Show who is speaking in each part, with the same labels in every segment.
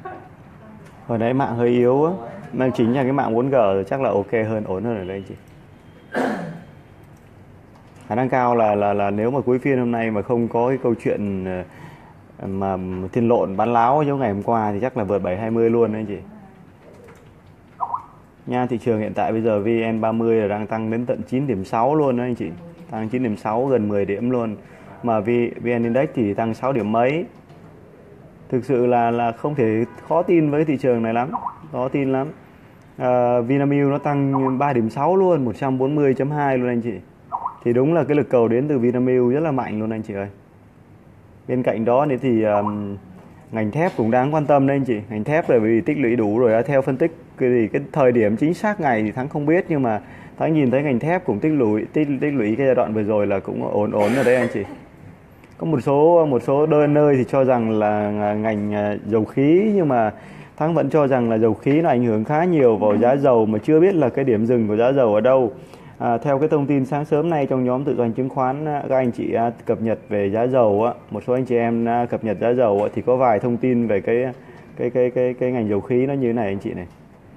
Speaker 1: Hồi nãy mạng hơi yếu á, mà chính là cái mạng 4G rồi chắc là ok hơn, ổn hơn ở đây chị. Khả năng cao là nếu mà cuối phiên hôm nay mà không có cái câu chuyện mà thiên lộn bán láo giống ngày hôm qua thì chắc là vượt 720 luôn đấy chị. Nha, thị trường hiện tại bây giờ VN30 là đang tăng đến tận 9,6 luôn đó anh chị. Tăng 9,6 gần 10 điểm luôn. Mà VN Index thì tăng 6 điểm mấy. Thực sự là không thể, khó tin với thị trường này lắm, khó tin lắm. Vinamilk nó tăng 3,6 luôn, 140,2 luôn anh chị. Thì đúng là cái lực cầu đến từ Vinamilk rất là mạnh luôn anh chị ơi. Bên cạnh đó thì ngành thép cũng đáng quan tâm đấy anh chị. Ngành thép là vì tích lũy đủ rồi, theo phân tích cái thời điểm chính xác ngày thì Thắng không biết, nhưng mà Thắng nhìn thấy ngành thép cũng tích lũy cái giai đoạn vừa rồi là cũng ổn ổn ở đây anh chị. Có một số nơi thì cho rằng là ngành dầu khí, nhưng mà Thắng vẫn cho rằng là dầu khí nó ảnh hưởng khá nhiều vào giá dầu, mà chưa biết là cái điểm dừng của giá dầu ở đâu. Theo cái thông tin sáng sớm nay trong nhóm tự doanh chứng khoán, các anh chị cập nhật về giá dầu á, một số anh chị em cập nhật giá dầu á, thì có vài thông tin về cái ngành dầu khí nó như thế này anh chị này.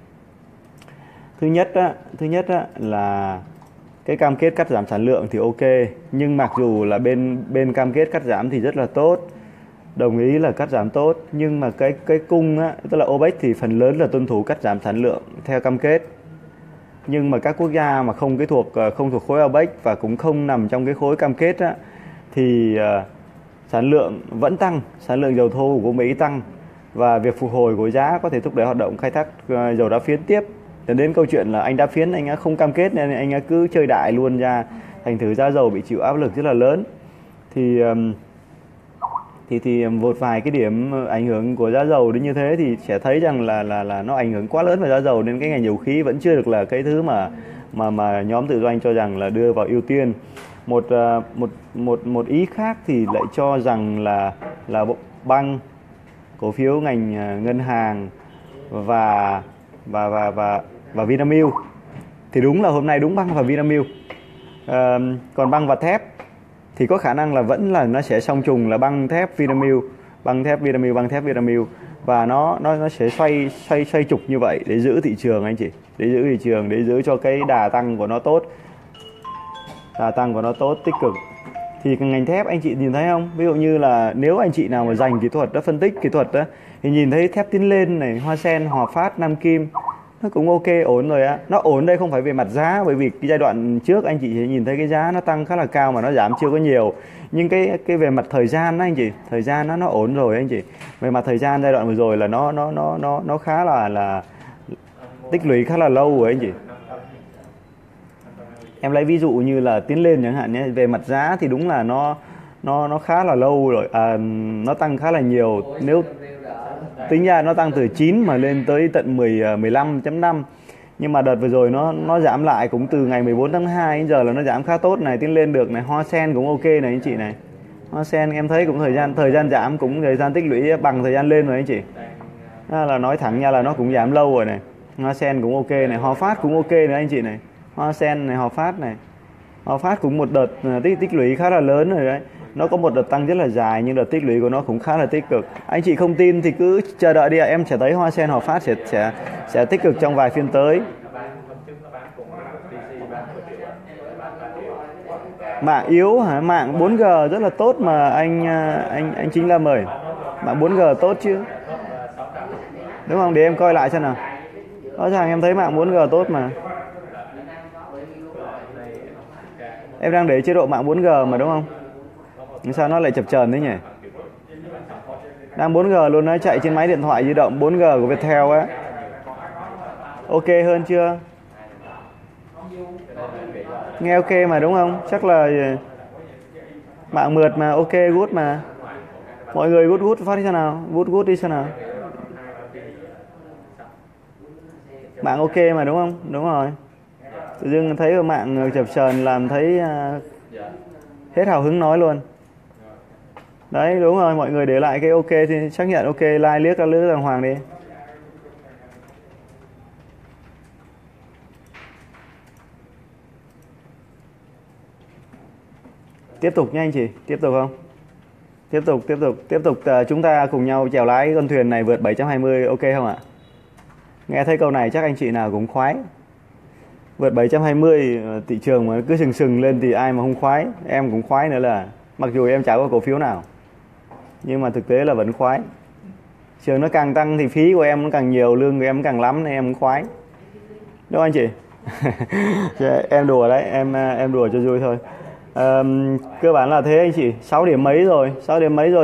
Speaker 1: Thứ nhất là cái cam kết cắt giảm sản lượng thì ok, nhưng mặc dù là bên cam kết cắt giảm thì rất là tốt, đồng ý là cắt giảm tốt, nhưng mà cái cung á, tức là OPEC thì phần lớn là tuân thủ cắt giảm sản lượng theo cam kết. Nhưng mà các quốc gia mà không thuộc khối OPEC và cũng không nằm trong cái khối cam kết á, thì sản lượng vẫn tăng, sản lượng dầu thô của Mỹ tăng, và việc phục hồi của giá có thể thúc đẩy hoạt động khai thác dầu đá phiến tiếp. Dẫn đến câu chuyện là anh đá phiến anh không cam kết nên anh cứ chơi đại luôn ra, thành thử giá dầu bị chịu áp lực rất là lớn. Thì một vài cái điểm ảnh hưởng của giá dầu đến như thế thì sẽ thấy rằng là nó ảnh hưởng quá lớn vào giá dầu, nên cái ngành dầu khí vẫn chưa được là cái thứ mà nhóm tự doanh cho rằng là đưa vào ưu tiên. Một ý khác thì lại cho rằng là băng, cổ phiếu ngành ngân hàng và Vinamilk. Thì đúng là hôm nay đúng băng và Vinamilk. Còn băng và thép thì có khả năng là vẫn là nó sẽ song trùng là băng thép Vinamilk, và nó sẽ xoay trục như vậy để giữ thị trường anh chị, để giữ cho cái đà tăng của nó tốt, tích cực. Thì ngành thép anh chị nhìn thấy không, ví dụ như là nếu anh chị nào mà dành kỹ thuật đó, phân tích kỹ thuật đó, thì nhìn thấy thép Tiến Lên này, Hoa Sen, Hòa Phát, Nam Kim nó cũng ok, ổn rồi á. Nó ổn đây không phải về mặt giá, bởi vì cái giai đoạn trước anh chị nhìn thấy cái giá nó tăng khá là cao mà nó giảm chưa có nhiều. Nhưng cái về mặt thời gian đó anh chị, thời gian nó ổn rồi anh chị. Về mặt thời gian giai đoạn vừa rồi là nó khá là tích lũy khá là lâu rồi anh chị. Em lấy ví dụ như là Tiến Lên chẳng hạn nhé, về mặt giá thì đúng là nó khá là lâu rồi, nó tăng khá là nhiều. Nếu tính ra nó tăng từ 9 mà lên tới tận 15.5. Nhưng mà đợt vừa rồi nó giảm lại cũng từ ngày 14 tháng 2 đến giờ là nó giảm khá tốt này, Tiến Lên được này, Hoa Sen cũng ok này anh chị này. Hoa Sen em thấy cũng thời gian giảm cũng thời gian tích lũy bằng thời gian lên rồi anh chị. Đó là nói thẳng nha là nó cũng giảm lâu rồi này. Hoa Sen cũng ok này, Hòa Phát cũng ok nữa anh chị này. Hoa Sen này, Hòa Phát này. Hòa Phát cũng một đợt tích lũy khá là lớn rồi đấy. Nó có một đợt tăng rất là dài nhưng đợt tích lũy của nó cũng khá là tích cực. Anh chị không tin thì cứ chờ đợi đi ạ, em sẽ thấy Hoa Sen, Hòa Phát sẽ tích cực trong vài phiên tới. Mạng yếu hả? Mạng 4G rất là tốt mà anh Chính Lâm ơi. Mạng 4G tốt chứ. Đúng không? Để em coi lại xem nào. Rõ ràng em thấy mạng 4G tốt mà. Em đang để chế độ mạng 4G mà đúng không? Sao nó lại chập chờn thế nhỉ? Đang 4G luôn, nó chạy trên máy điện thoại di động 4G của Viettel á. Ok hơn chưa? Nghe ok mà đúng không? Chắc là mạng mượt mà, ok, good mà. Mọi người good phát đi xem nào, good đi xem nào. Mạng ok mà đúng không? Đúng rồi. Tự dưng thấy mạng chập chờn làm thấy hết hào hứng nói luôn. Đấy đúng rồi, mọi người để lại cái ok thì xác nhận ok, like liếc ra lứa đàng hoàng đi. Tiếp tục nha anh chị, tiếp tục không? Tiếp tục chúng ta cùng nhau chèo lái con thuyền này vượt 720, ok không ạ? Nghe thấy câu này chắc anh chị nào cũng khoái. Vượt 720 thị trường mà cứ sừng sừng lên thì ai mà không khoái. Em cũng khoái nữa, là mặc dù em chả có cổ phiếu nào nhưng mà thực tế là vẫn khoái. Trường nó càng tăng thì phí của em nó càng nhiều, lương của em càng lắm nên em cũng khoái. Đúng không anh chị? Em đùa đấy, em đùa cho vui thôi. Cơ bản là thế anh chị. 6 điểm mấy rồi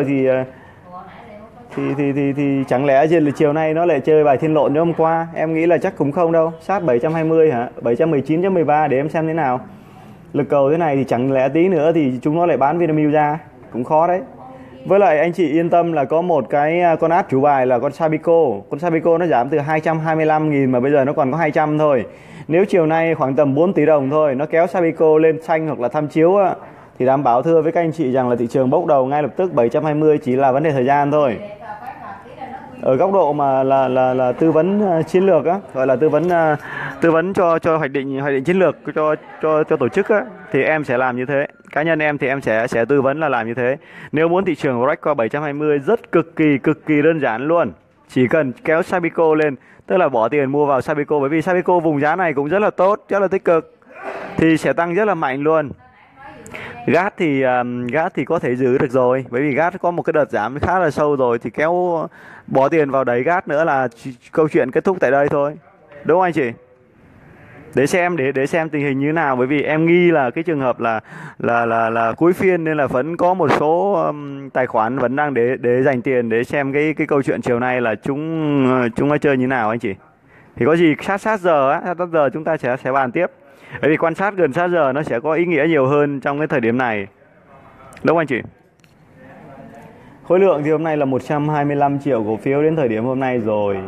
Speaker 1: thì chẳng lẽ chiều nay nó lại chơi bài thiên lộn như hôm qua? Em nghĩ là chắc cũng không đâu. Sát 720 hả? 719.13 để em xem thế nào. Lực cầu thế này thì chẳng lẽ tí nữa thì chúng nó lại bán Vinamilk ra, cũng khó đấy. Với lại anh chị yên tâm là có một cái con át chủ bài là con Sabeco. Con Sabeco nó giảm từ 225.000 mà bây giờ nó còn có 200 thôi. Nếu chiều nay khoảng tầm 4 tỷ đồng thôi, nó kéo Sabeco lên xanh hoặc là tham chiếu á, thì đảm bảo thưa với các anh chị rằng là thị trường bốc đầu ngay lập tức 720 chỉ là vấn đề thời gian thôi. Ở góc độ mà là tư vấn chiến lược á, gọi là tư vấn cho hoạch định chiến lược cho tổ chức á, thì em sẽ làm như thế. Cá nhân em thì em sẽ tư vấn là làm như thế. Nếu muốn thị trường break qua 720 rất cực kỳ đơn giản luôn. Chỉ cần kéo Sabeco lên, tức là bỏ tiền mua vào Sabeco, bởi vì Sabeco vùng giá này cũng rất là tốt, rất là tích cực, thì sẽ tăng rất là mạnh luôn. Gas thì có thể giữ được rồi, bởi vì gas có một cái đợt giảm khá là sâu rồi, thì kéo bỏ tiền vào đẩy gas nữa là câu chuyện kết thúc tại đây thôi. Đúng không anh chị? Để xem tình hình như thế nào, bởi vì em nghi là cái trường hợp là cuối phiên nên là vẫn có một số tài khoản vẫn đang để dành tiền để xem cái câu chuyện chiều nay là chúng nó chơi như thế nào anh chị. Thì có gì sát giờ chúng ta sẽ bàn tiếp. Bởi vì quan sát gần sát giờ nó sẽ có ý nghĩa nhiều hơn trong cái thời điểm này. Đúng không anh chị? Khối lượng thì hôm nay là 125 triệu cổ phiếu đến thời điểm hôm nay rồi.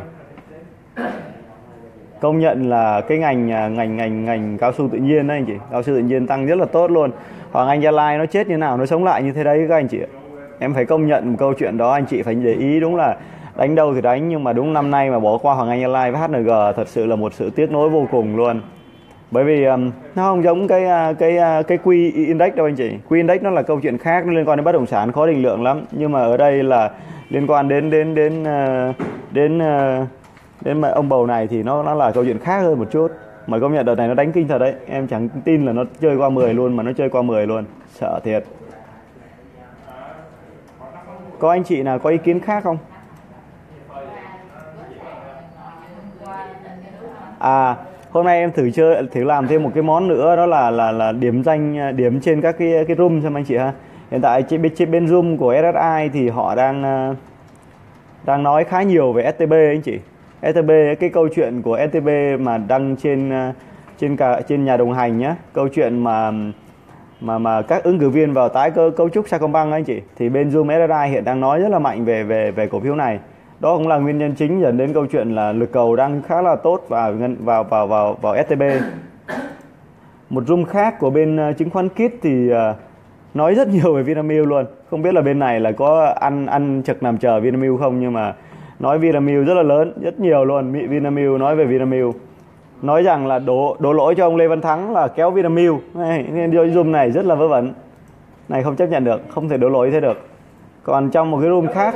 Speaker 1: Công nhận là cái ngành cao su tự nhiên đấy anh chị. Cao su tự nhiên tăng rất là tốt luôn. Hoàng Anh Gia Lai nó chết như nào nó sống lại như thế đấy các anh chị. Em phải công nhận một câu chuyện đó, anh chị phải để ý. Đúng là đánh đâu thì đánh, nhưng mà đúng năm nay mà bỏ qua Hoàng Anh Gia Lai với HNG thật sự là một sự tiếc nuối vô cùng luôn. Bởi vì nó không giống cái Quy Index đâu anh chị. Quy Index nó là câu chuyện khác, nó liên quan đến bất động sản, khó định lượng lắm. Nhưng mà ở đây là liên quan đến ông bầu này thì nó là câu chuyện khác hơn một chút. Mà công nhận đợt này nó đánh kinh thật đấy. Em chẳng tin là nó chơi qua 10 luôn, mà nó chơi qua 10 luôn. Sợ thiệt. Có anh chị nào có ý kiến khác không? Hôm nay em thử làm thêm một cái món nữa, đó là điểm trên các cái room xem anh chị ha. Hiện tại trên bên room của SSI thì họ đang nói khá nhiều về STB anh chị. STB, cái câu chuyện của STB mà đăng trên nhà đồng hành nhá, câu chuyện mà các ứng cử viên vào tái cấu trúc Sacombank anh chị, thì bên room SSI hiện đang nói rất là mạnh về cổ phiếu này. Đó cũng là nguyên nhân chính dẫn đến câu chuyện là lực cầu đang khá là tốt vào STB. Một room khác của bên chứng khoán KIT thì nói rất nhiều về Vinamilk luôn. Không biết là bên này là có ăn trực nằm chờ Vinamilk không, nhưng mà nói Vinamilk rất là lớn, rất nhiều luôn. Vinamilk nói về Vinamilk, nói rằng là đổ lỗi cho ông Lê Văn Thắng là kéo Vinamilk. Nên room này rất là vớ vẩn, này không chấp nhận được, không thể đổ lỗi thế được. Còn trong một cái room khác,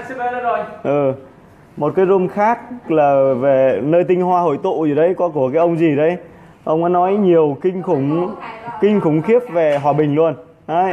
Speaker 1: một cái room khác là về nơi tinh hoa hội tụ gì đấy, có của cái ông gì đấy, ông có nói nhiều kinh khủng khiếp về hòa bình luôn đấy.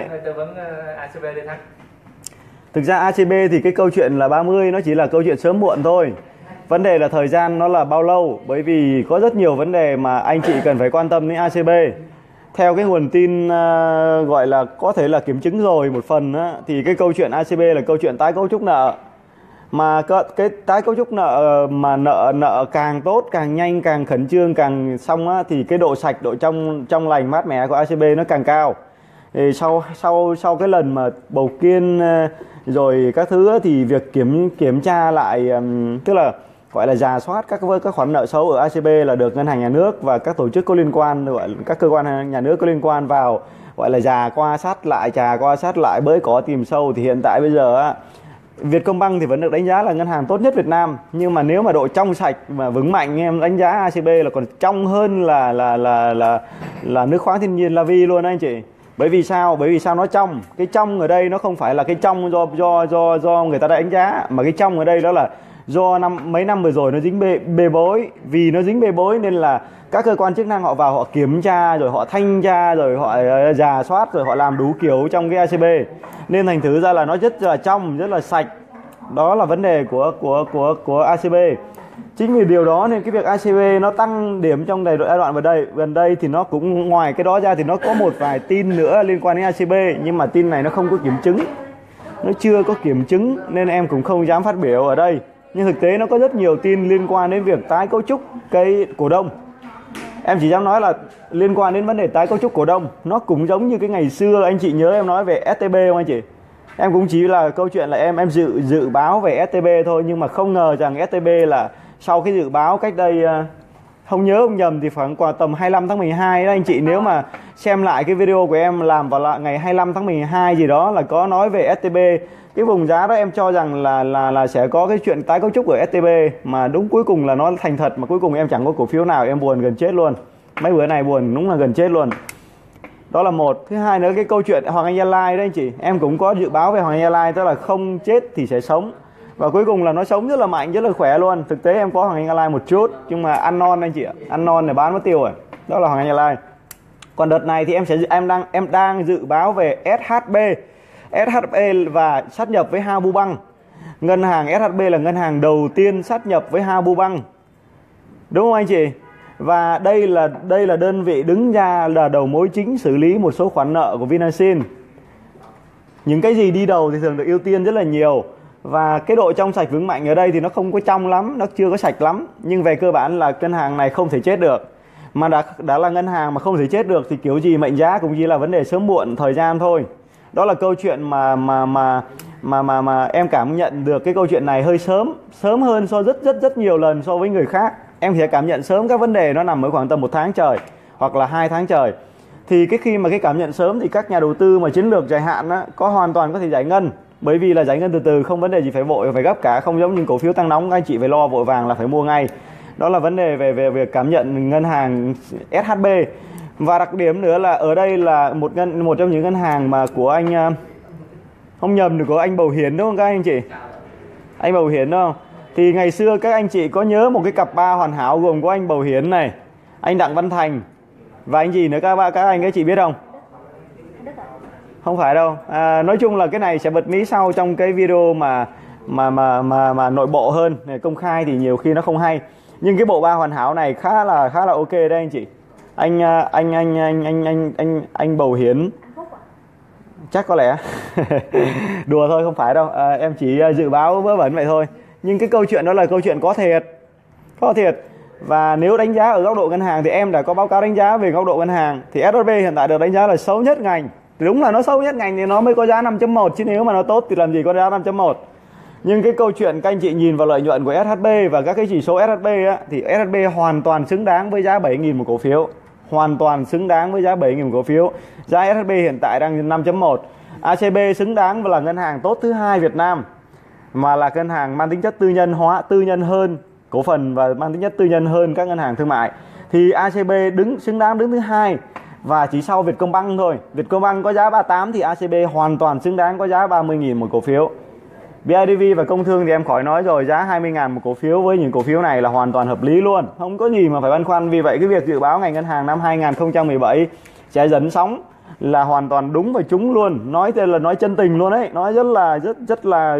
Speaker 1: Thực ra ACB thì cái câu chuyện là 30 nó chỉ là câu chuyện sớm muộn thôi. Vấn đề là thời gian nó là bao lâu, bởi vì có rất nhiều vấn đề mà anh chị cần phải quan tâm đến ACB. Theo cái nguồn tin gọi là có thể là kiểm chứng rồi một phần á, thì cái câu chuyện ACB là câu chuyện tái cấu trúc nợ. Mà cái tái cấu trúc nợ mà nợ càng tốt, càng nhanh, càng khẩn trương, càng xong á, thì cái độ sạch, độ trong lành mát mẻ của ACB nó càng cao. Thì sau cái lần mà bầu kiên rồi các thứ á, thì việc kiểm tra lại, tức là gọi là rà soát các khoản nợ xấu ở ACB là được ngân hàng nhà nước và các tổ chức có liên quan, gọi là các cơ quan nhà nước có liên quan vào, gọi là trà qua sát lại bới cỏ tìm sâu. Thì hiện tại bây giờ á, Vietcombank thì vẫn được đánh giá là ngân hàng tốt nhất Việt Nam, nhưng mà nếu mà độ trong sạch mà vững mạnh, em đánh giá ACB là còn trong hơn là nước khoáng thiên nhiên La Vi luôn anh chị. Bởi vì sao? Bởi vì sao nó trong? Cái trong ở đây nó không phải là cái trong do người ta đã đánh giá, mà cái trong ở đây đó là do mấy năm vừa rồi nó dính bê bối. Vì nó dính bê bối nên là các cơ quan chức năng họ vào họ kiểm tra, rồi họ thanh tra, rồi họ rà soát, rồi họ làm đủ kiểu trong cái ACB. Nên thành thử ra là nó rất là trong, rất là sạch. Đó là vấn đề của ACB. Chính vì điều đó nên cái việc ACB nó tăng điểm trong giai đoạn gần đây thì nó cũng ngoài cái đó ra thì nó có một vài tin nữa liên quan đến ACB, nhưng mà tin này nó không có kiểm chứng. Nó chưa có kiểm chứng nên em cũng không dám phát biểu ở đây. Nhưng thực tế nó có rất nhiều tin liên quan đến việc tái cấu trúc cái cổ đông. Em chỉ dám nói là liên quan đến vấn đề tái cấu trúc cổ đông. Nó cũng giống như cái ngày xưa anh chị nhớ em nói về STB không anh chị? Em cũng chỉ là câu chuyện là em dự báo về STB thôi, nhưng mà không ngờ rằng STB là sau cái dự báo cách đây không nhớ không nhầm thì khoảng tầm 25 tháng 12 đó anh chị. Nếu mà xem lại cái video của em làm vào ngày 25 tháng 12 gì đó là có nói về STB. Cái vùng giá đó em cho rằng là sẽ có cái chuyện tái cấu trúc ở STB, mà đúng cuối cùng là nó thành thật, mà cuối cùng em chẳng có cổ phiếu nào, em buồn gần chết luôn. Mấy bữa này buồn đúng là gần chết luôn. Đó là một. Thứ hai nữa, cái câu chuyện Hoàng Anh Gia Lai đấy anh chị, em cũng có dự báo về Hoàng Anh Gia Lai, tức là không chết thì sẽ sống. Và cuối cùng là nó sống rất là mạnh, rất là khỏe luôn. Thực tế em có Hoàng Anh Gia Lai một chút, nhưng mà ăn non anh chị ạ, ăn non để bán mất tiêu rồi. Đó là Hoàng Anh Gia Lai. Còn đợt này thì em đang dự báo về SHB và sát nhập với Habubank. Ngân hàng SHB là ngân hàng đầu tiên sát nhập với Habubank, đúng không anh chị? Và đây là đơn vị đứng ra là đầu mối chính xử lý một số khoản nợ của Vinasin. Những cái gì đi đầu thì thường được ưu tiên rất là nhiều. Và cái độ trong sạch vững mạnh ở đây thì nó không có trong lắm, nó chưa có sạch lắm. Nhưng về cơ bản là ngân hàng này không thể chết được. Mà đã là ngân hàng mà không thể chết được thì kiểu gì mệnh giá cũng chỉ là vấn đề sớm muộn thời gian thôi. Đó là câu chuyện mà em cảm nhận được cái câu chuyện này hơi sớm hơn rất nhiều lần so với người khác. Em sẽ cảm nhận sớm các vấn đề nó nằm ở khoảng tầm 1 tháng trời hoặc là 2 tháng trời. Thì khi mà cái cảm nhận sớm thì các nhà đầu tư mà chiến lược dài hạn á, hoàn toàn có thể giải ngân. Bởi vì là giải ngân từ từ, không vấn đề gì phải vội phải gấp cả, không giống như cổ phiếu tăng nóng các anh chị phải lo vội vàng là phải mua ngay. Đó là vấn đề về việc cảm nhận ngân hàng SHB. Và đặc điểm nữa là ở đây là một trong những ngân hàng mà của anh không nhầm được, của anh Bầu Hiền đúng không các anh chị? Anh Bầu Hiền đúng không? Thì ngày xưa các anh chị có nhớ một cái cặp ba hoàn hảo gồm có anh Bầu Hiền này, anh Đặng Văn Thành và anh gì nữa các anh chị biết không? Không phải đâu. Nói chung là cái này sẽ bật mí sau trong cái video mà nội bộ hơn, công khai thì nhiều khi nó không hay. Nhưng cái bộ ba hoàn hảo này khá là ok đấy anh chị. Anh Bầu Hiến chắc có lẽ đùa thôi, không phải đâu. Em chỉ dự báo vớ vẩn vậy thôi. Nhưng cái câu chuyện đó là câu chuyện có thiệt. Và nếu đánh giá ở góc độ ngân hàng thì em đã có báo cáo đánh giá về góc độ ngân hàng. Thì SHB hiện tại được đánh giá là xấu nhất ngành. Đúng là nó xấu nhất ngành thì nó mới có giá 5.1, chứ nếu mà nó tốt thì làm gì có giá 5.1. Nhưng cái câu chuyện các anh chị nhìn vào lợi nhuận của SHB và các cái chỉ số SHB á, thì SHB hoàn toàn xứng đáng với giá 7.000 một cổ phiếu. Hoàn toàn xứng đáng với giá 7.000 một cổ phiếu. Giá SHB hiện tại đang 5.1. ACB xứng đáng và là ngân hàng tốt thứ hai Việt Nam, mà là ngân hàng mang tính chất tư nhân hơn cổ phần và mang tính chất tư nhân hơn các ngân hàng thương mại. Thì ACB xứng đáng đứng thứ hai và chỉ sau Vietcombank thôi. Vietcombank có giá 38 thì ACB hoàn toàn xứng đáng có giá 30.000 một cổ phiếu. BIDV và Công Thương thì em khỏi nói rồi, giá 20.000 một cổ phiếu với những cổ phiếu này là hoàn toàn hợp lý luôn, không có gì mà phải băn khoăn. Vì vậy cái việc dự báo ngành ngân hàng năm 2017 sẽ dẫn sóng là hoàn toàn đúng và trúng luôn. Nói tên là nói chân tình luôn đấy, nói rất là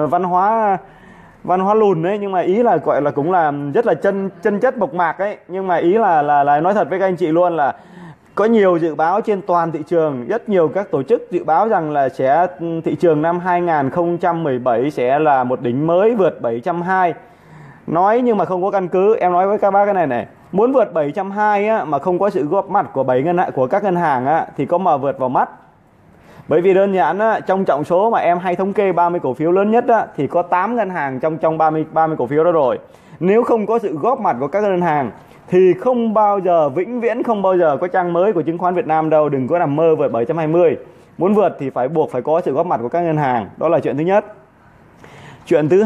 Speaker 1: văn hóa lùn đấy, nhưng mà ý là gọi là cũng là rất là chân chất mộc mạc ấy. Nhưng mà ý là nói thật với các anh chị luôn là có nhiều dự báo trên toàn thị trường, rất nhiều các tổ chức dự báo rằng là thị trường năm 2017 sẽ là một đỉnh mới vượt 720. Nói nhưng mà không có căn cứ. Em nói với các bác cái này, muốn vượt 720 á, mà không có sự góp mặt của các ngân hàng á, thì có mà vượt vào mắt. Bởi vì đơn giản á, trong trọng số mà em hay thống kê 30 cổ phiếu lớn nhất á, thì có 8 ngân hàng trong 30 cổ phiếu đó rồi. Nếu không có sự góp mặt của các ngân hàng thì không bao giờ, vĩnh viễn không bao giờ có trang mới của chứng khoán Việt Nam đâu. Đừng có nằm mơ vượt 720. Muốn vượt thì buộc phải có sự góp mặt của các ngân hàng. Đó là chuyện thứ nhất. Chuyện thứ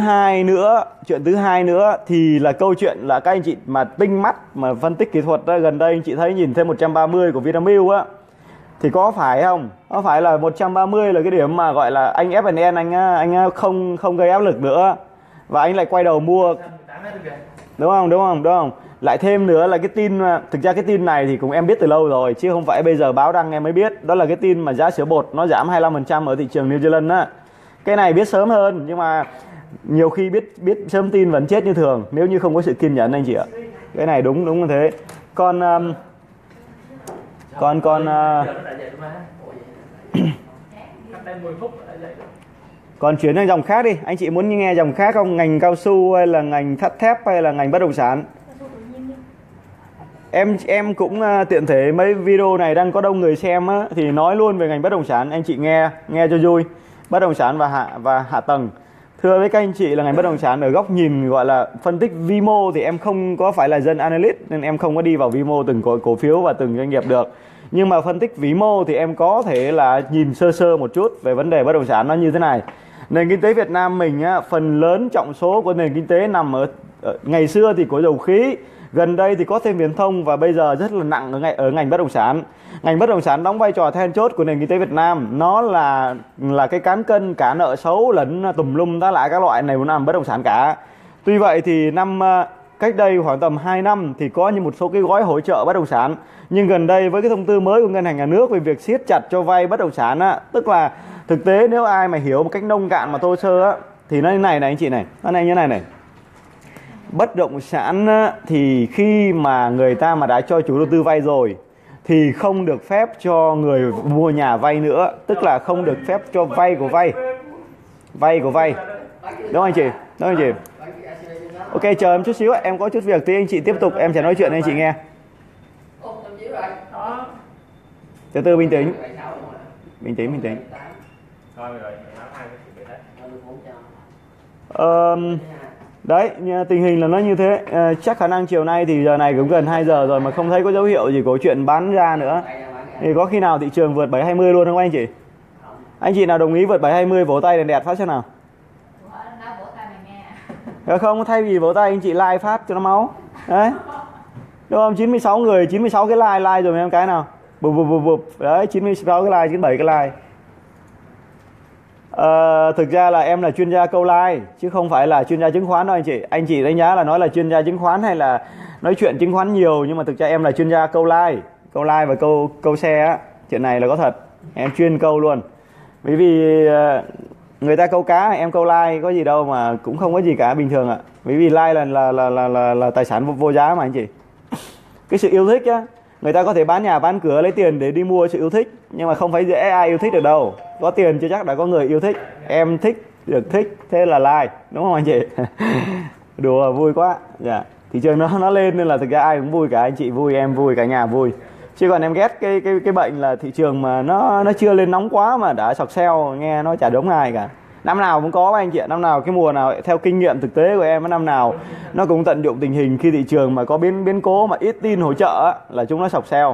Speaker 1: hai nữa thì là câu chuyện là các anh chị mà tinh mắt mà phân tích kỹ thuật đó, gần đây anh chị thấy nhìn thêm 130 của Vinamilk á, Thì có phải không? Có phải là 130 là cái điểm mà gọi là anh F&N anh không gây áp lực nữa và anh lại quay đầu mua, đúng không? Lại thêm nữa là cái tin, thực ra cái tin này thì cũng em biết từ lâu rồi chứ không phải bây giờ báo đăng em mới biết. Đó là cái tin mà giá sữa bột nó giảm 25% ở thị trường New Zealand á. Cái này biết sớm hơn, nhưng mà nhiều khi biết sớm tin vẫn chết như thường nếu như không có sự kiên nhẫn anh chị ạ. Cái này đúng như thế. Còn chuyển sang dòng khác đi, anh chị muốn nghe dòng khác không? Ngành cao su hay là ngành sắt thép hay là ngành bất động sản? Em cũng tiện thể mấy video này đang có đông người xem á, thì nói luôn về ngành bất động sản, anh chị nghe cho vui. Bất động sản và hạ tầng. Thưa với các anh chị là ngành bất động sản ở góc nhìn gọi là phân tích vi mô thì em không có phải là dân analyst nên em không có đi vào vi mô từng cổ phiếu và từng doanh nghiệp được. Nhưng mà phân tích vĩ mô thì em có thể là nhìn sơ sơ một chút về vấn đề bất động sản nó như thế này. Nền kinh tế Việt Nam mình á, phần lớn trọng số của nền kinh tế nằm ở ngày xưa thì có dầu khí, gần đây thì có thêm viễn thông và bây giờ rất là nặng ở ngành bất động sản. Ngành bất động sản đóng vai trò then chốt của nền kinh tế Việt Nam. Nó là cái cán cân cả nợ xấu lẫn tùm lum tá lại các loại này muốn làm bất động sản cả. Tuy vậy thì cách đây khoảng tầm 2 năm thì có như một số cái gói hỗ trợ bất động sản. Nhưng gần đây với cái thông tư mới của Ngân hàng Nhà nước về việc siết chặt cho vay bất động sản á, tức là thực tế nếu ai mà hiểu một cách nông cạn mà thô sơ á, thì nó như này anh chị này, nó như này. Bất động sản á, thì khi mà người ta mà đã cho chủ đầu tư vay rồi thì không được phép cho người mua nhà vay nữa, tức là không được phép cho vay của vay. Đúng không anh chị? Ok, chờ em chút xíu, em có chút việc thì anh chị tiếp tục, em sẽ nói chuyện anh chị nghe. Từ từ bình tĩnh. Đấy, tình hình là nó như thế. Chắc khả năng chiều nay thì giờ này cũng gần 2 giờ rồi mà không thấy có dấu hiệu gì có chuyện bán ra nữa. Thì có khi nào thị trường vượt 720 luôn không anh chị? Anh chị nào đồng ý vượt 720 vỗ tay đèn đẹp phát xem nào. Không, thay vì vỗ tay anh chị like phát cho nó máu. Đấy. Đúng không? 96 người, 96 cái like rồi em cái nào. Bụp. Đấy, 96 cái like, 97 cái like. Thực ra là em là chuyên gia câu like chứ không phải là chuyên gia chứng khoán đâu anh chị. Anh chị đánh giá là nói là chuyên gia chứng khoán hay là nói chuyện chứng khoán nhiều, nhưng mà thực ra em là chuyên gia câu like và câu share á. Chuyện này là có thật. Em chuyên câu luôn. Bởi vì người ta câu cá, em câu like có gì đâu mà cũng không có gì cả, bình thường ạ. Bởi vì like là tài sản vô giá mà anh chị. Cái sự yêu thích á, người ta có thể bán nhà bán cửa lấy tiền để đi mua sự yêu thích, nhưng mà không phải dễ ai yêu thích được đâu. Có tiền chưa chắc đã có người yêu thích. Em thích được thích, thế là like, đúng không anh chị? Đùa vui quá. Dạ. Thị trường nó lên nên là thực ra ai cũng vui cả, anh chị vui, em vui, cả nhà vui. Chứ còn em ghét cái bệnh là thị trường mà nó chưa lên nóng quá mà đã sọc sale, nghe nó chả đúng ai cả. Năm nào cũng có anh chị ạ, năm nào cái mùa nào theo kinh nghiệm thực tế của em, năm nào nó cũng tận dụng tình hình khi thị trường mà có biến cố mà ít tin hỗ trợ á, là chúng nó sọc sale.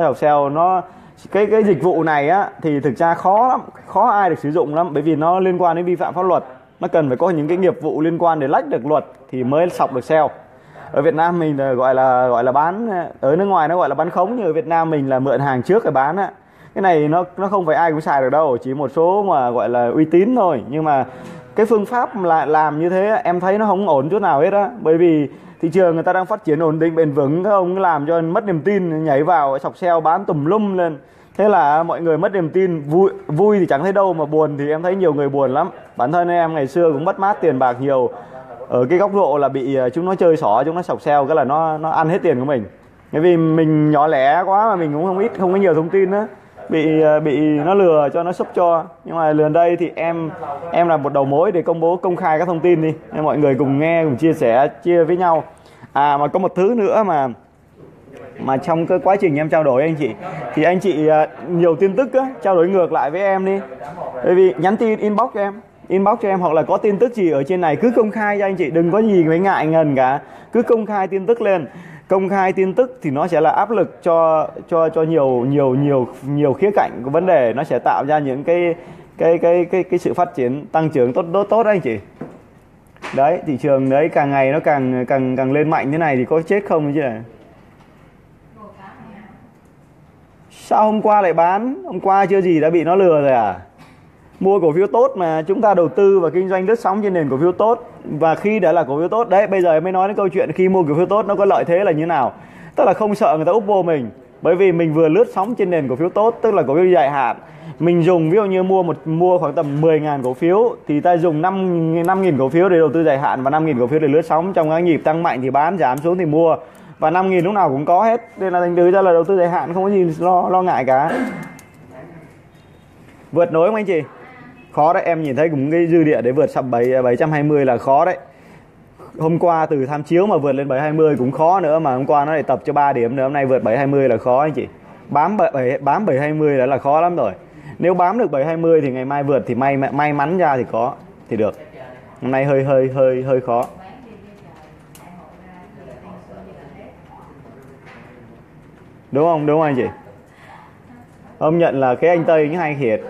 Speaker 1: Cái dịch vụ này á thì thực ra khó lắm, khó ai được sử dụng lắm, bởi vì nó liên quan đến vi phạm pháp luật. Nó cần phải có những cái nghiệp vụ liên quan để lách được luật thì mới sọc được sale. Ở Việt Nam mình gọi là bán, ở nước ngoài nó gọi là bán khống, nhưng ở Việt Nam mình là mượn hàng trước rồi bán á. Cái này nó không phải ai cũng xài được đâu, chỉ một số mà gọi là uy tín thôi. Nhưng mà cái phương pháp làm như thế em thấy nó không ổn chút nào hết á. Bởi vì thị trường người ta đang phát triển ổn định bền vững, các ông làm cho mất niềm tin, nhảy vào sọc sale bán tùm lum lên. Thế là mọi người mất niềm tin, vui thì chẳng thấy đâu, mà buồn thì em thấy nhiều người buồn lắm. Bản thân em ngày xưa cũng mất mát tiền bạc nhiều ở cái góc độ là bị chúng nó chơi xỏ, chúng nó sọc sale cái là nó ăn hết tiền của mình. Bởi vì mình nhỏ lẻ quá mà mình cũng không có nhiều thông tin á, bị nó lừa cho nó xúc cho. Nhưng mà lần đây thì em là một đầu mối để công khai các thông tin đi, nên mọi người cùng nghe, cùng chia với nhau. Mà có một thứ nữa mà trong cái quá trình em trao đổi anh chị, thì anh chị nhiều tin tức á, trao đổi ngược lại với em đi. Bởi vì nhắn tin inbox cho em hoặc là có tin tức gì ở trên này cứ công khai cho anh chị, đừng có gì phải ngại ngần cả, cứ công khai tin tức lên. Công khai tin tức thì nó sẽ là áp lực cho nhiều khía cạnh của vấn đề, nó sẽ tạo ra những cái sự phát triển tăng trưởng tốt đấy anh chị. Đấy, thị trường đấy càng ngày nó càng lên mạnh thế này thì có chết không chứ này. Sao hôm qua lại bán? Hôm qua chưa gì đã bị nó lừa rồi à? Mua cổ phiếu tốt mà, chúng ta đầu tư và kinh doanh lướt sóng trên nền cổ phiếu tốt. Và khi đã là cổ phiếu tốt, đấy bây giờ em mới nói đến câu chuyện khi mua cổ phiếu tốt nó có lợi thế là như nào. Tức là không sợ người ta úp vô mình, bởi vì mình vừa lướt sóng trên nền cổ phiếu tốt, tức là cổ phiếu dài hạn. Mình dùng ví dụ như mua khoảng tầm 10.000 cổ phiếu thì ta dùng 5.000 cổ phiếu để đầu tư dài hạn và 5.000 cổ phiếu để lướt sóng, trong các nhịp tăng mạnh thì bán, giảm xuống thì mua, và 5.000 lúc nào cũng có hết. Nên là thành thử ra là đầu tư dài hạn không có gì lo ngại cả. Vượt nối không anh chị? Khó đấy, em nhìn thấy cũng cái dư địa để vượt sub 720 là khó đấy. Hôm qua từ tham chiếu mà vượt lên 720 cũng khó nữa, mà hôm qua nó lại tập cho 3 điểm nữa, hôm nay vượt 720 là khó anh chị. Bám 720 là khó lắm rồi. Nếu bám được 720 thì ngày mai vượt thì may mắn ra thì có thì được. Hôm nay hơi khó. Đúng không anh chị? Ông nhận là cái anh Tây những hay thiệt.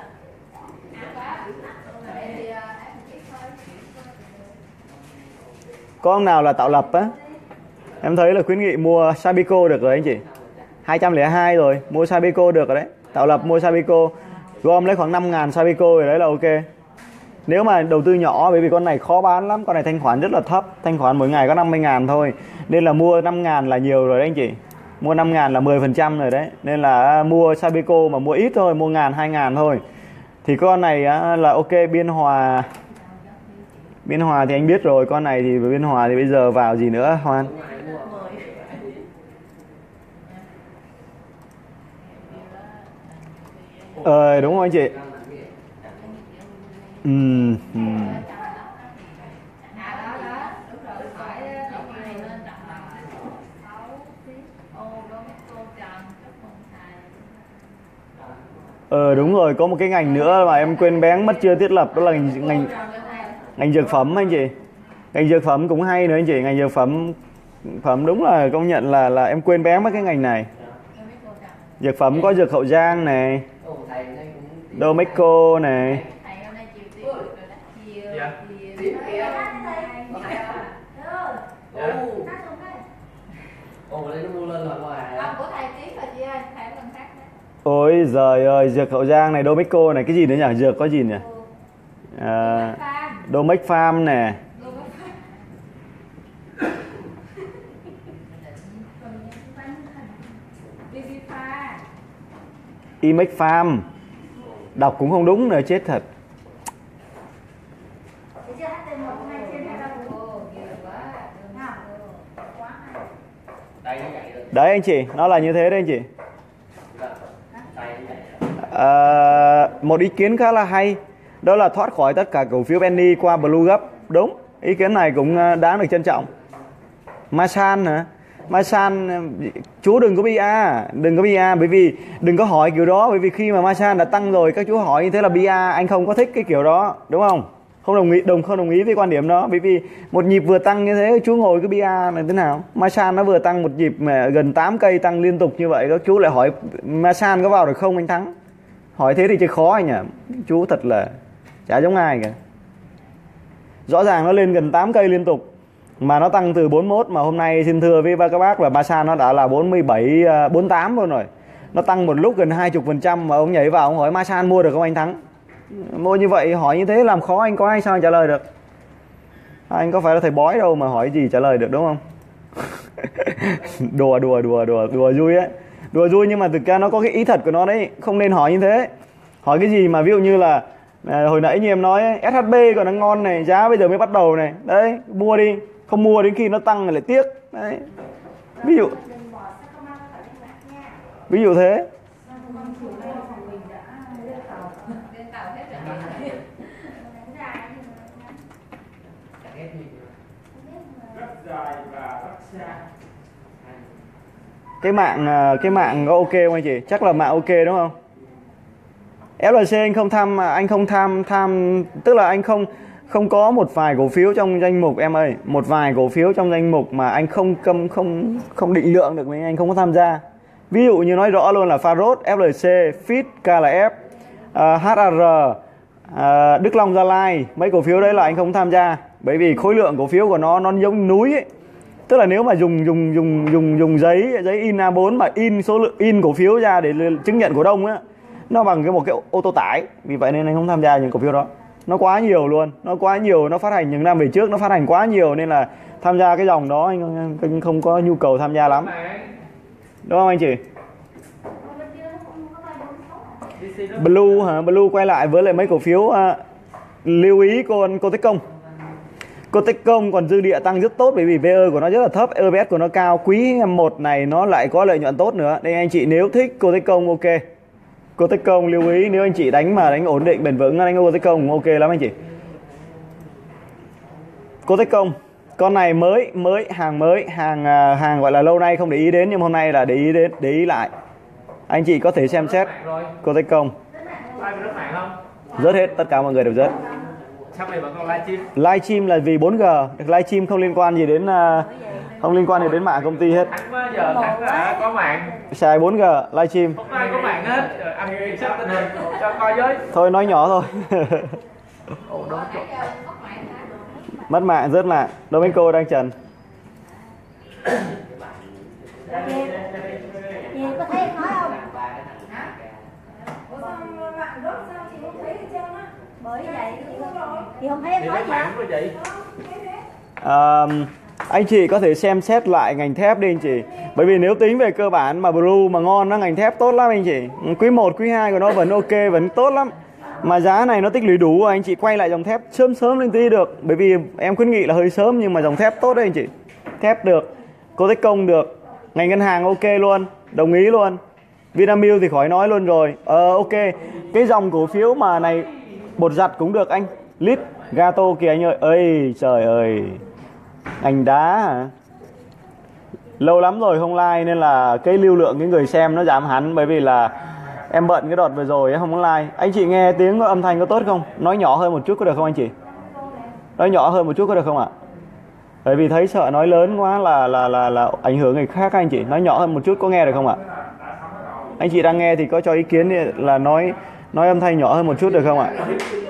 Speaker 1: Có ông nào là tạo lập á? Em thấy là khuyến nghị mua Sabeco được rồi anh chị. 202 rồi, mua Sabeco được rồi đấy. Tạo lập mua Sabeco, gom lấy khoảng 5.000 Sabeco rồi đấy là ok. Nếu mà đầu tư nhỏ, bởi vì con này khó bán lắm, con này thanh khoản rất là thấp, thanh khoản mỗi ngày có 50.000 thôi. Nên là mua 5.000 là nhiều rồi đấy anh chị. Mua 5.000 là 10% rồi đấy. Nên là mua Sabeco mà mua ít thôi, mua 1.000, 2.000 thôi. Thì con này là ok. Biên Hòa thì anh biết rồi, con này thì Biên Hòa thì bây giờ vào gì nữa Hoan? Đúng không anh chị? Đúng rồi, có một cái ngành nữa mà em quên bén mất chưa thiết lập, đó là ngành dược phẩm anh chị. Ngành dược phẩm cũng hay nữa anh chị, ngành dược phẩm đúng là công nhận là em quên bén mất cái ngành này. Dược phẩm có Dược Hậu Giang này, Domeco này. Ôi giời ơi, Dược Hậu Giang này, Domeco này, cái gì nữa nhỉ? Dược có gì nhỉ? Domec Farm nè. Imec Farm. Đọc cũng không đúng nữa, chết thật. Đấy anh chị, nó là như thế đấy anh chị. Một ý kiến khá là hay, đó là thoát khỏi tất cả cổ phiếu penny qua blue gấp. Đúng, ý kiến này cũng đáng được trân trọng. Masan hả? Masan, chú đừng có bia, bởi vì đừng có hỏi kiểu đó, bởi vì khi mà Masan đã tăng rồi các chú hỏi như thế là bia, anh không có thích cái kiểu đó, đúng không? Không đồng ý với quan điểm đó, bởi vì một nhịp vừa tăng như thế chú ngồi cái bia này thế nào? Masan nó vừa tăng một nhịp mà gần 8 cây tăng liên tục như vậy, các chú lại hỏi Masan có vào được không anh Thắng? Hỏi thế thì chơi khó anh nhỉ? Chú thật là chả giống ai cả. Rõ ràng nó lên gần 8 cây liên tục mà nó tăng từ 41, mà hôm nay xin thưa với các bác là Masan nó đã là 47, 48 luôn rồi. Nó tăng một lúc gần 20% mà ông nhảy vào ông hỏi Masan mua được không anh Thắng? Mua như vậy hỏi như thế làm khó anh, có ai sao anh trả lời được? Anh có phải là thầy bói đâu mà hỏi gì trả lời được, đúng không? Đùa vui ấy. Đùa vui nhưng mà thực ra nó có cái ý thật của nó đấy, không nên hỏi như thế. Hỏi cái gì mà ví dụ như là hồi nãy như em nói ấy, SHB còn đang ngon này, giá bây giờ mới bắt đầu này. Đấy, mua đi, không mua đến khi nó tăng lại tiếc. Đấy. Ví dụ thế. Cái mạng có ok không anh chị? Chắc là mạng ok đúng không? FLC anh không tham, tức là anh không có một vài cổ phiếu trong danh mục em ơi, một vài cổ phiếu trong danh mục mà anh không định lượng được, anh không có tham gia. Ví dụ như nói rõ luôn là Pharos, FLC, FIT, KLF, HR, Đức Long Gia Lai, mấy cổ phiếu đấy là anh không tham gia, bởi vì khối lượng cổ phiếu của nó giống núi ấy. Tức là nếu mà dùng giấy in A4 mà in số lượng in cổ phiếu ra để chứng nhận cổ đông á, nó bằng một cái ô tô tải. Vì vậy nên anh không tham gia những cổ phiếu đó. Nó quá nhiều luôn, nó quá nhiều, nó phát hành những năm về trước nó phát hành quá nhiều, nên là tham gia cái dòng đó anh không có nhu cầu tham gia lắm. Đúng không anh chị? Blue hả? Blue quay lại với lại mấy cổ phiếu lưu ý con Techcom. Con Techcom còn dư địa tăng rất tốt bởi vì VE của nó rất là thấp, EPS của nó cao. Quý 1 này nó lại có lợi nhuận tốt nữa. Nên anh chị nếu thích cô Techcom ok. Cô Techcom lưu ý nếu anh chị đánh ổn định bền vững, đánh cô Techcom ok lắm anh chị. Cô Techcom con này mới hàng gọi là lâu nay không để ý đến, nhưng hôm nay là để ý lại. Anh chị có thể xem xét cô Techcom. Rớt hết, tất cả mọi người đều rớt.
Speaker 2: Sao mày vẫn còn livestream?
Speaker 1: Livestream là vì 4G, livestream không liên quan gì đến mạng công ty hết.
Speaker 2: Tháng giờ tháng có mạng.
Speaker 1: Xài 4G livestream.
Speaker 2: Không ai có mạng hết. Anh kiểm soát tình hình cho coi với.
Speaker 1: Thôi nói nhỏ thôi. Mất mạng, rớt mạng. Domingo đang trần.
Speaker 3: Chị có thấy em nói không? Ủa sao mạng rớt sao chị không thấy hết trơn á? Bởi vậy chị không thấy em nói gì hết.
Speaker 1: Anh chị có thể xem xét lại ngành thép đi anh chị. Bởi vì nếu tính về cơ bản mà Blue mà ngon, nó ngành thép tốt lắm anh chị. Quý 1, quý 2 của nó vẫn ok, vẫn tốt lắm. Mà giá này nó tích lũy đủ, anh chị quay lại dòng thép sớm lên tí được. Bởi vì em khuyến nghị là hơi sớm, nhưng mà dòng thép tốt đấy anh chị. Thép được, cô Techcom được, ngành ngân hàng ok luôn, đồng ý luôn. Vinamilk thì khỏi nói luôn rồi. Ok, cái dòng cổ phiếu mà này bột giặt cũng được anh. Lít, Gato kìa anh ơi. Ơi trời ơi, anh đá hả? Lâu lắm rồi không like nên là cái lưu lượng cái người xem nó giảm hẳn. Bởi vì là em bận cái đợt vừa rồi không có like. Anh chị nghe tiếng âm thanh có tốt không? Nói nhỏ hơn một chút có được không anh chị? Nói nhỏ hơn một chút có được không ạ? Bởi vì thấy sợ nói lớn quá là ảnh hưởng người khác anh chị. Nói nhỏ hơn một chút có nghe được không ạ? Anh chị đang nghe thì có cho ý kiến là nói âm thanh nhỏ hơn một chút được không ạ?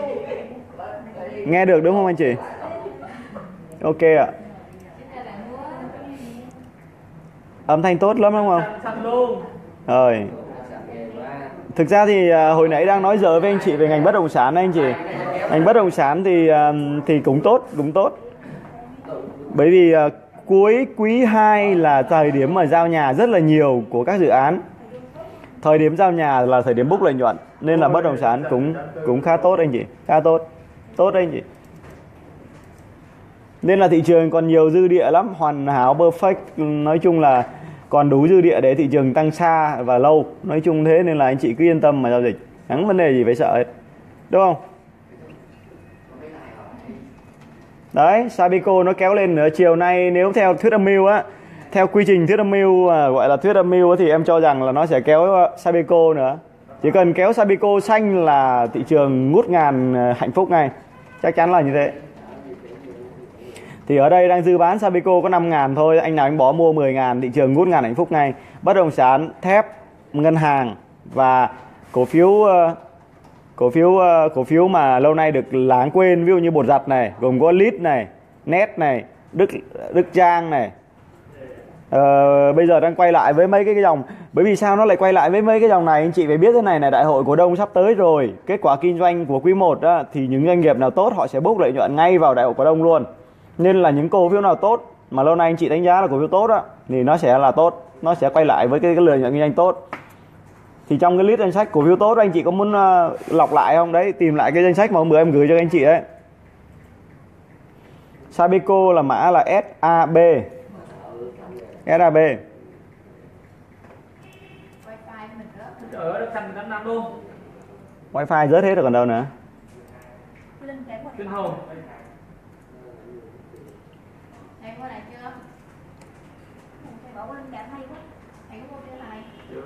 Speaker 1: Nghe được đúng không anh chị? Ok ạ. Âm thanh tốt lắm đúng không? Rồi. Thực ra thì hồi nãy đang nói giờ với anh chị về ngành bất động sản anh chị. Ngành bất động sản thì cũng tốt. Bởi vì cuối quý 2 là thời điểm mà giao nhà rất là nhiều của các dự án. Thời điểm giao nhà là thời điểm book lợi nhuận, nên là bất động sản cũng khá tốt anh chị, khá tốt. Tốt đấy anh chị. Nên là thị trường còn nhiều dư địa lắm, hoàn hảo perfect, nói chung là còn đủ dư địa để thị trường tăng xa và lâu. Nói chung thế nên là anh chị cứ yên tâm mà giao dịch, chẳng vấn đề gì phải sợ hết. Đúng không? Đấy, Sabeco nó kéo lên nữa. Chiều nay nếu theo thuyết âm mưu á, theo quy trình thuyết âm mưu gọi là thuyết âm mưu thì em cho rằng là nó sẽ kéo Sabeco nữa. Chỉ cần kéo Sabeco xanh là thị trường ngút ngàn hạnh phúc ngay. Chắc chắn là như thế. Thì ở đây đang dư bán Sabeco có 5.000 thôi, anh nào anh bỏ mua 10.000, thị trường ngút ngàn hạnh phúc ngay. Bất động sản, thép, ngân hàng và cổ phiếu mà lâu nay được lãng quên, ví dụ như bột giặt này, gồm có Lít này, Nét này, Đức Trang này. Bây giờ đang quay lại với mấy cái dòng. Bởi vì sao nó lại quay lại với mấy cái dòng này? Anh chị phải biết thế này này, đại hội cổ đông sắp tới rồi. Kết quả kinh doanh của quý 1 á, thì những doanh nghiệp nào tốt họ sẽ bốc lợi nhuận ngay vào đại hội cổ đông luôn. Nên là những cổ phiếu nào tốt mà lâu nay anh chị đánh giá là cổ phiếu tốt á, thì nó sẽ là tốt, nó sẽ quay lại với cái lợi nhuận kinh doanh tốt. Thì trong cái list danh sách cổ phiếu tốt anh chị có muốn lọc lại không? Đấy, tìm lại cái danh sách mà hôm bữa em gửi cho anh chị đấy. Sabeco là mã là SAB. SAB. Wi-Fi rớt hết rồi còn đâu nữa.
Speaker 2: Kinh hồn.
Speaker 3: Em có lại chưa? Thầy bảo có linh cảm hay quá. Thầy có mua cái này.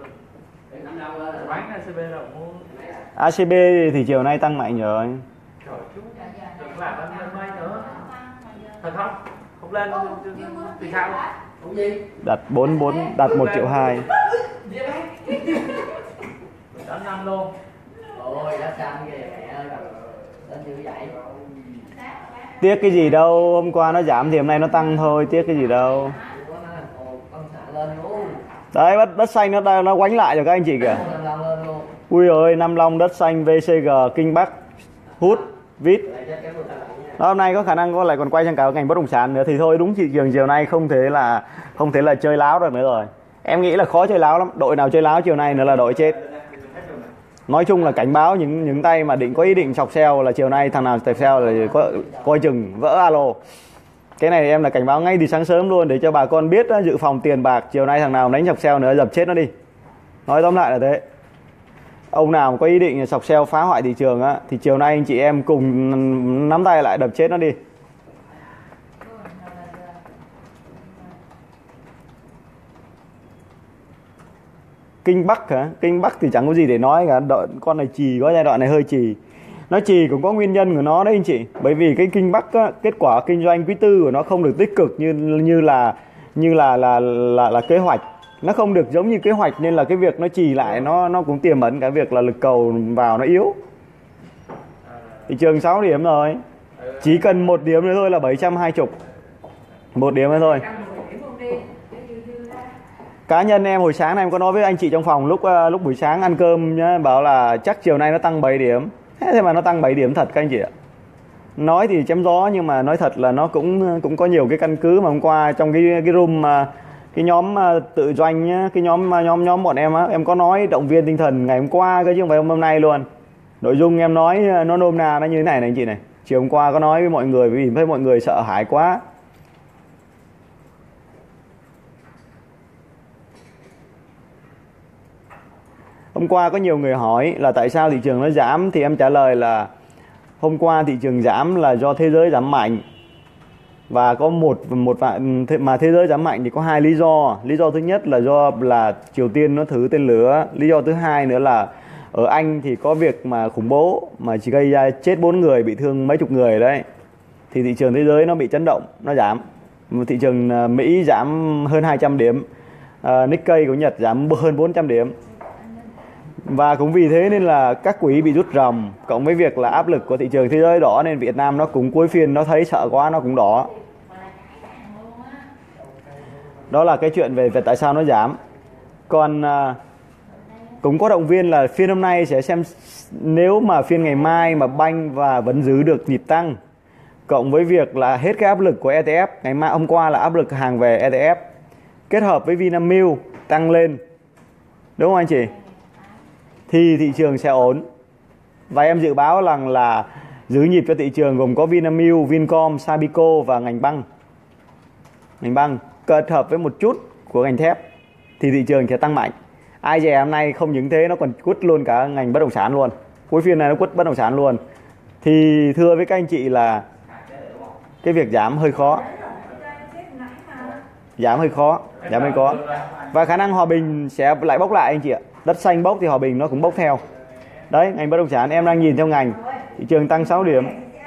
Speaker 2: Bán ACB rồi mua.
Speaker 1: ACB thì chiều nay tăng mạnh rồi.
Speaker 2: Trời chú. Đừng làm lên mây nữa. Thật không? Không lên thì sao? Không gì?
Speaker 1: Đặt 1,2 triệu.
Speaker 2: Đã 5 luôn.
Speaker 4: Ôi đã xanh kìa mẹ ơi. Lên chưa vậy?
Speaker 1: Tiếc cái gì đâu, hôm qua nó giảm thì hôm nay nó tăng thôi, tiếc cái gì đâu. Đấy, đất xanh nó quánh lại rồi các anh chị kìa. Ui ơi, Nam Long, đất xanh, VCG, Kinh Bắc, Hút, Vít. Đó, hôm nay có khả năng có lại còn quay sang cả ngành bất động sản nữa thì thôi, đúng thị trường chiều nay không thể là chơi láo được nữa rồi. Em nghĩ là khó chơi láo lắm, đội nào chơi láo chiều nay nữa là đội chết. Nói chung là cảnh báo những tay mà có ý định chọc sell là chiều nay thằng nào chọc sell là coi chừng vỡ alo. Cái này em là cảnh báo ngay từ sáng sớm luôn để cho bà con biết dự phòng tiền bạc, chiều nay thằng nào đánh chọc sell nữa dập chết nó đi. Nói tóm lại là thế. Ông nào có ý định chọc sell phá hoại thị trường á thì chiều nay anh chị em cùng nắm tay lại đập chết nó đi. Kinh Bắc hả? Kinh Bắc thì chẳng có gì để nói cả. Con này trì, có giai đoạn này hơi trì. Nó trì cũng có nguyên nhân của nó đấy anh chị. Bởi vì cái Kinh Bắc á, kết quả kinh doanh quý tư của nó không được tích cực như là kế hoạch. Nó không được giống như kế hoạch nên là cái việc nó trì lại nó cũng tiềm ẩn cái việc là lực cầu vào nó yếu. Thị trường 6 điểm rồi. Chỉ cần 1 điểm nữa thôi là 720. 1 điểm nữa thôi. Cá nhân em hồi sáng này em có nói với anh chị trong phòng lúc buổi sáng ăn cơm nhá, bảo là chắc chiều nay nó tăng 7 điểm. Thế mà nó tăng 7 điểm thật các anh chị ạ. Nói thì chém gió nhưng mà nói thật là nó cũng có nhiều cái căn cứ mà hôm qua trong cái room cái nhóm tự doanh nhá, cái nhóm bọn em á, em có nói động viên tinh thần ngày hôm qua cơ chứ không phải hôm nay luôn. Nội dung em nói nó nôm na nó như thế này này anh chị này. Chiều hôm qua có nói với mọi người vì thấy mọi người sợ hãi quá. Hôm qua có nhiều người hỏi là tại sao thị trường nó giảm thì em trả lời là hôm qua thị trường giảm là do thế giới giảm mạnh. Và có mà thế giới giảm mạnh thì có 2 lý do. Lý do thứ nhất là do là Triều Tiên nó thử tên lửa. Lý do thứ hai nữa là ở Anh thì có việc mà khủng bố mà chỉ gây ra chết 4 người, bị thương mấy chục người đấy. Thì thị trường thế giới nó bị chấn động, nó giảm. Thị trường Mỹ giảm hơn 200 điểm. Nikkei của Nhật giảm hơn 400 điểm. Và cũng vì thế nên là các quỹ bị rút ròng, cộng với việc là áp lực của thị trường thế giới đỏ nên Việt Nam nó cũng cuối phiên nó thấy sợ quá nó cũng đỏ. Đó là cái chuyện về tại sao nó giảm. Còn cũng có động viên là phiên hôm nay sẽ xem nếu mà phiên ngày mai mà banh và vẫn giữ được nhịp tăng, cộng với việc là hết cái áp lực của ETF, ngày mai hôm qua là áp lực hàng về ETF kết hợp với Vinamilk tăng lên, đúng không anh chị? Thì thị trường sẽ ổn. Và em dự báo rằng là giữ nhịp cho thị trường gồm có Vinamilk, Vincom, Sabico và ngành băng. Ngành băng kết hợp với một chút của ngành thép thì thị trường sẽ tăng mạnh. Ai dè hôm nay không những thế nó còn quất luôn cả ngành bất động sản luôn. Cuối phiên này nó quất bất động sản luôn. Thì thưa với các anh chị là cái việc giảm hơi khó. Giảm hơi khó. Và khả năng Hòa Bình sẽ lại bốc lại anh chị ạ. Đất xanh bốc thì Hòa Bình nó cũng bốc theo. Đấy, ngành bất động sản em đang nhìn theo ngành. Thị trường tăng 6 điểm.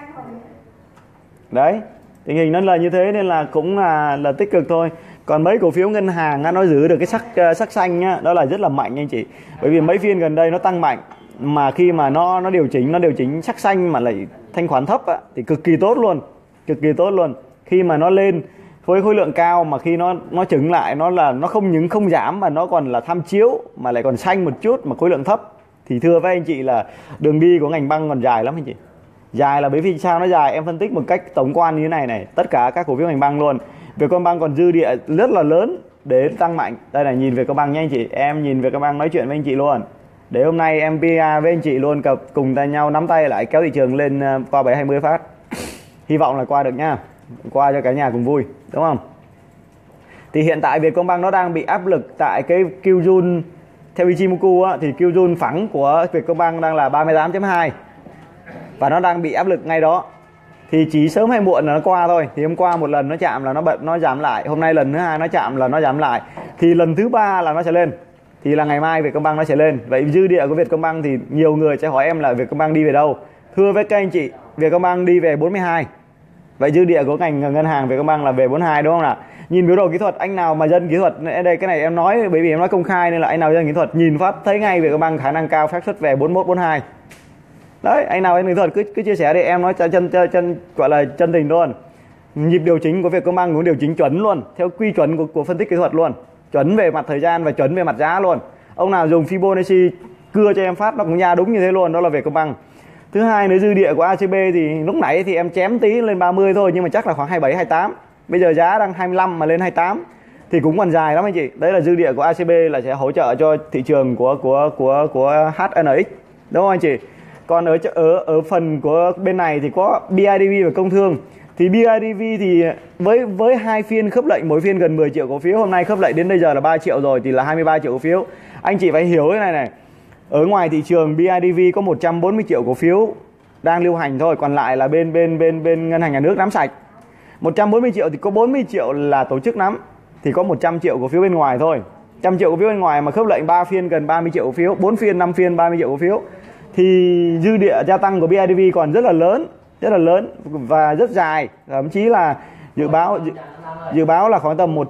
Speaker 1: Đấy, tình hình nó là như thế nên là cũng là tích cực thôi. Còn mấy cổ phiếu ngân hàng nó giữ được cái sắc xanh nhá, đó là rất là mạnh anh chị. Bởi vì mấy phiên gần đây nó tăng mạnh mà khi mà nó điều chỉnh sắc xanh mà lại thanh khoản thấp á, thì cực kỳ tốt luôn. Khi mà nó lên với khối lượng cao mà khi nó chững lại nó không những không giảm mà nó còn là tham chiếu mà lại còn xanh một chút mà khối lượng thấp thì thưa với anh chị là đường đi của ngành băng còn dài lắm anh chị. Dài là bởi vì sao nó dài, em phân tích một cách tổng quan như thế này này, tất cả các cổ phiếu ngành băng luôn. Vietcombank còn dư địa rất là lớn để tăng mạnh. Đây này, nhìn Vietcombank nha anh chị, em nhìn Vietcombank nói chuyện với anh chị luôn. Để hôm nay em PR với anh chị luôn, cùng tay nhau nắm tay lại kéo thị trường lên qua 720 phát. Hy vọng là qua được nha, qua cho cả nhà cùng vui, đúng không? Thì hiện tại Vietcombank nó đang bị áp lực tại cái Kijun. Theo Ichimoku á, thì Kijun phẳng của Vietcombank đang là 38.2 và nó đang bị áp lực ngay đó. Thì chỉ sớm hay muộn là nó qua thôi. Thì hôm qua một lần nó chạm là nó giảm lại, hôm nay lần thứ hai nó chạm là nó giảm lại, thì lần thứ ba là nó sẽ lên. Thì là ngày mai Vietcombank nó sẽ lên. Vậy dư địa của Vietcombank thì nhiều người sẽ hỏi em là Vietcombank đi về đâu. Thưa với các anh chị, Vietcombank đi về 42. Vậy dư địa của ngành ngân hàng Vietcombank là về 42, đúng không nào? Nhìn biểu đồ kỹ thuật, anh nào mà dân kỹ thuật đây, cái này em nói bởi vì em nói công khai nên là anh nào dân kỹ thuật nhìn phát thấy ngay Vietcombank khả năng cao xác suất về 41 42. Đấy, anh nào anh kỹ thuật cứ chia sẻ đi, em nói chân gọi là chân tình luôn. Nhịp điều chỉnh của Vietcombank cũng điều chỉnh chuẩn luôn, theo quy chuẩn của phân tích kỹ thuật luôn, chuẩn về mặt thời gian và chuẩn về mặt giá luôn. Ông nào dùng Fibonacci cưa cho em phát nó cũng nha đúng như thế luôn, đó là Vietcombank. Thứ hai nữa, dư địa của ACB thì lúc nãy thì em chém tí lên 30 thôi, nhưng mà chắc là khoảng 27 28. Bây giờ giá đang 25 mà lên 28 thì cũng còn dài lắm anh chị. Đấy là dư địa của ACB là sẽ hỗ trợ cho thị trường của HNX, đúng không anh chị? Còn ở phần của bên này thì có BIDV và Công Thương. Thì BIDV thì với hai phiên khớp lệnh, mỗi phiên gần 10 triệu cổ phiếu, hôm nay khớp lệnh đến bây giờ là 3 triệu rồi thì là 23 triệu cổ phiếu. Anh chị phải hiểu cái này. Ở ngoài thị trường BIDV có 140 triệu cổ phiếu đang lưu hành thôi, còn lại là bên ngân hàng nhà nước nắm sạch. 140 triệu thì có 40 triệu là tổ chức nắm, thì có 100 triệu cổ phiếu bên ngoài thôi. 100 triệu cổ phiếu bên ngoài mà khớp lệnh 3 phiên gần 30 triệu cổ phiếu, 4 phiên 5 phiên 30 triệu cổ phiếu thì dư địa gia tăng của BIDV còn rất là lớn và rất dài. Thậm chí là dự báo là khoảng tầm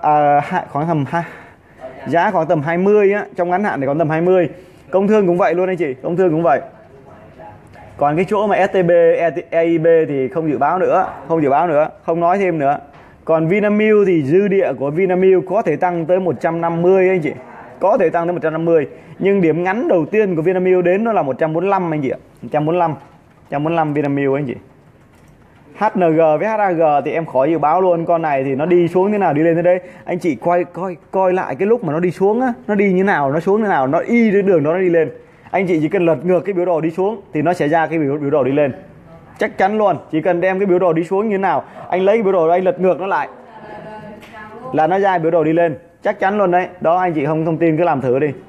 Speaker 1: giá khoảng tầm 20 á, trong ngắn hạn thì còn tầm 20. Công Thương cũng vậy luôn anh chị, Công Thương cũng vậy. Còn cái chỗ mà STB, EIB thì không dự báo nữa, không nói thêm nữa. Còn Vinamilk thì dư địa của Vinamilk có thể tăng tới 150 anh chị, có thể tăng tới 150. Nhưng điểm ngắn đầu tiên của Vinamilk đến nó là 145 anh chị ạ, 145 Vinamilk anh chị. HNG với HAG thì em khỏi dự báo luôn, con này thì nó đi xuống thế nào đi lên thế đấy. Anh chị coi lại cái lúc mà nó đi xuống á, nó đi như nào, nó xuống thế nào, nó y cái đường đó nó đi lên. Anh chị chỉ cần lật ngược cái biểu đồ đi xuống thì nó sẽ ra cái biểu đồ đi lên. Chắc chắn luôn, chỉ cần đem cái biểu đồ đi xuống như thế nào, anh lấy cái biểu đồ đó, anh lật ngược nó lại là nó ra biểu đồ đi lên, chắc chắn luôn đấy. Đó, anh chị không thông tin cứ làm thử đi.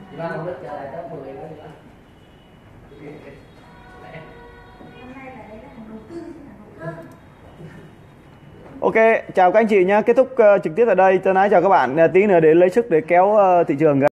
Speaker 1: Ok, chào các anh chị nhé. Kết thúc trực tiếp tại đây. Tôi nói chào các bạn, tí nữa để lấy sức để kéo thị trường.